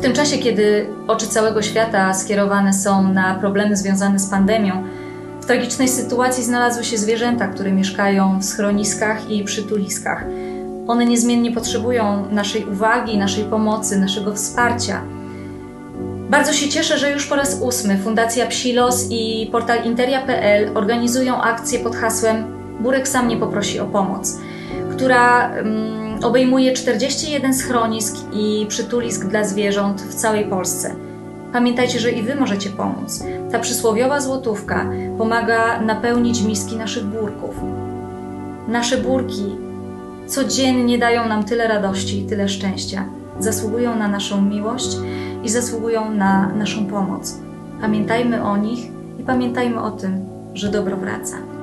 tym czasie, kiedy oczy całego świata skierowane są na problemy związane z pandemią, w tragicznej sytuacji znalazły się zwierzęta, które mieszkają w schroniskach i przytuliskach. One niezmiennie potrzebują naszej uwagi, naszej pomocy, naszego wsparcia. Bardzo się cieszę, że już po raz 8 Fundacja Psilos i portal interia.pl organizują akcję pod hasłem Burek sam nie poprosi o pomoc, która obejmuje 41 schronisk i przytulisk dla zwierząt w całej Polsce. Pamiętajcie, że i Wy możecie pomóc. Ta przysłowiowa złotówka pomaga napełnić miski naszych burków. Nasze burki codziennie dają nam tyle radości i tyle szczęścia. Zasługują na naszą miłość i zasługują na naszą pomoc. Pamiętajmy o nich i pamiętajmy o tym, że dobro wraca.